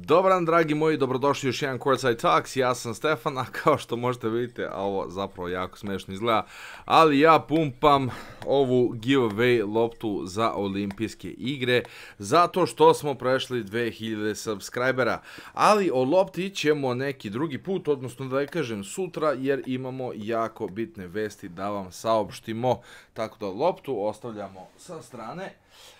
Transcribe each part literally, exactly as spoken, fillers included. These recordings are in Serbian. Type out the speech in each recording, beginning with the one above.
Dobar dan, dragi moji, dobrodošli još jedan Courtside Talks, ja sam Stefan, a kao što možete vidite, a ovo zapravo jako smešno izgleda, ali ja pumpam ovu giveaway loptu za olimpijske igre, zato što smo prešli dve hiljade subscribera, ali o lopti ćemo neki drugi put, odnosno da je kažem sutra, jer imamo jako bitne vesti da vam saopštimo, tako da loptu ostavljamo sa strane.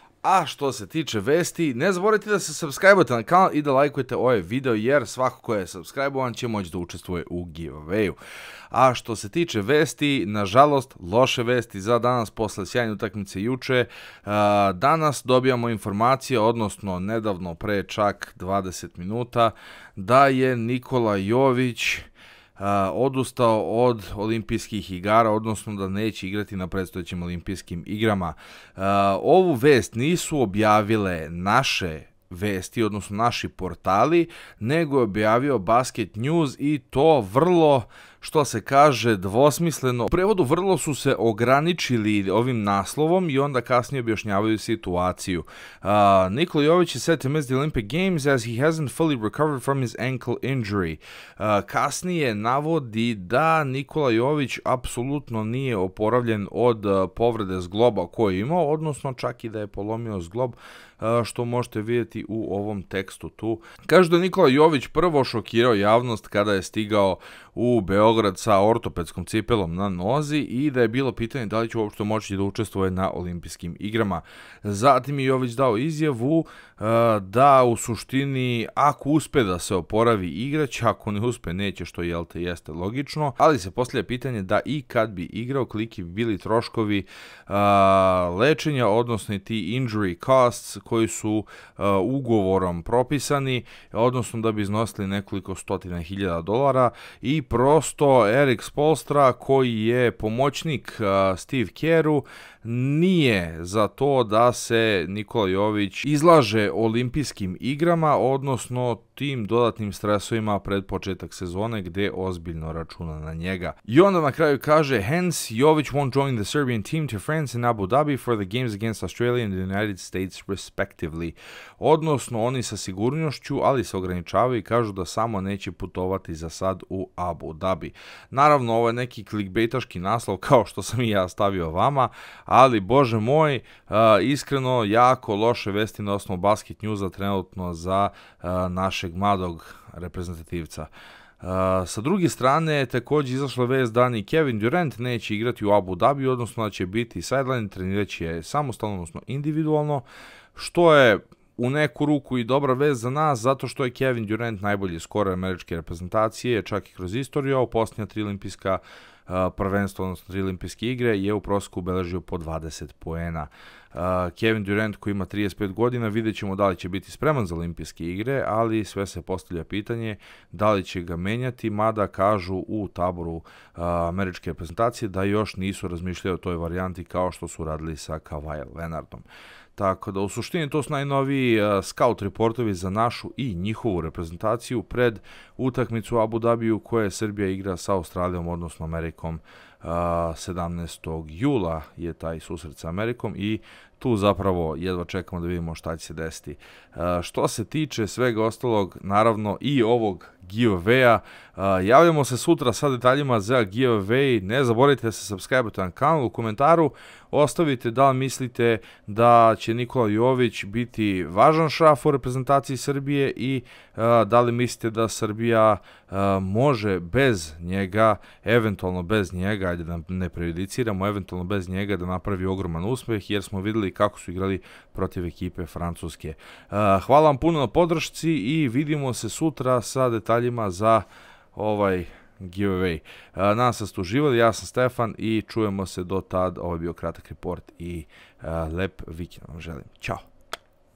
A što se tiče vesti, ne zaboravite da se subscribe-ujete na kanal i da lajkujete ovaj video, jer svako ko je subscribe-ovan će moći da učestvuje u giveawayu. A što se tiče vesti, nažalost, loše vesti za danas posle sjajne utakmice juče. Danas dobijamo informacije, odnosno nedavno pre čak dvadeset minuta, da je Nikola Jović Uh, odustao od olimpijskih igara, odnosno da neće igrati na predstojećim olimpijskim igrama. Uh, ovu vest nisu objavile naše vesti, odnosno naši portali, nego je objavio Basket News i to vrlo, što se kaže, dvosmisleno. U prevodu vrlo su se ograničili ovim naslovom i onda kasnije objašnjavaju situaciju. Uh, Nikola Jović is set to miss the Olympic Games as he hasn't fully recovered from his ankle injury. Uh, kasnije navodi da Nikola Jović apsolutno nije oporavljen od uh, povrede zgloba koju je imao, odnosno čak i da je polomio zglob, uh, što možete vidjeti u ovom tekstu tu. Kaže da Nikola Jović prvo šokirao javnost kada je stigao u Beograd sa ortopedskom cipelom na nozi i da je bilo pitanje da li će uopšte moći da učestvuje na olimpijskim igrama. Zatim je Jović dao izjavu uh, da u suštini ako uspe da se oporavi igrać, ako ne uspe neće, što jel te jeste logično, ali se postavlja pitanje da i kad bi igrao, koliki bi bili troškovi uh, lečenja, odnosno ti injury costs koji su uh, ugovorom propisani, odnosno da bi iznosili nekoliko stotina hiljada dolara. I prosto Erik Spoelstra, koji je pomoćnik uh, Steve Kerru, nije za to da se Nikola Jović izlaže olimpijskim igrama, odnosno tim dodatnim stresovima pred početak sezone gde ozbiljno računa na njega. I onda na kraju kaže, hence Jović won't join the Serbian team to France and Abu Dhabi for the games against Australia and the United States respectively. Odnosno oni sa sigurnošću, ali se ograničavaju i kažu da samo neće putovati za sad u Abu Dhabi. Naravno, ovo je neki klikbejtaški naslov kao što sam i ja stavio vama, ali bože moj, uh, iskreno jako loše vesti na osnovu Basket Newsa trenutno za uh, našeg mladog reprezentativca. Uh, sa druge strane, također izašla vest da ni Kevin Durant neće igrati u Abu Dhabi, odnosno da će biti sideline, trenirat će samostalno, odnosno individualno, što je u neku ruku i dobra vest za nas, zato što je Kevin Durant najbolji skorer američke reprezentacije, čak i kroz istoriju, a u posljednja tri olimpijska uh, prvenstva, odnosno tri olimpijske igre, je u prosjeku obeležio po dvadeset poena. Uh, Kevin Durant, koji ima trideset pet godina, vidjet ćemo da li će biti spreman za olimpijske igre, ali sve se postavlja pitanje da li će ga menjati, mada kažu u taboru uh, američke reprezentacije da još nisu razmišljali o toj varijanti kao što su radili sa Kawhi Leonardom. Tako da u suštini to su najnoviji uh, scout reportovi za našu i njihovu reprezentaciju pred utakmicu u Abu Dhabiju koje Srbija igra sa Australijom, odnosno Amerikom. Uh, sedamnaestog jula je taj susret sa Amerikom i tu zapravo jedva čekamo da vidimo šta će se desiti. Uh, što se tiče svega ostalog, naravno i ovog giveaway-a, uh, javljamo se sutra sa detaljima za giveaway. Ne zaboravite da se subscribe-ujete na kanal, u komentaru ostavite da li mislite da će Nikola Jović biti važan šraf u reprezentaciji Srbije i uh, da li mislite da Srbija uh, može bez njega, eventualno bez njega, ajde da ne prejudiciramo, eventualno bez njega da napravi ogroman uspeh, jer smo videli kako su igrali protiv ekipe Francuske. Uh, hvala vam puno na podršci i vidimo se sutra sa detaljima za ovaj giveaway. Uh, nadam se da ste uživali, ja sam Stefan i čujemo se do tad. Ovo je bio kratak report i uh, lep vikend vam želim. Ćao!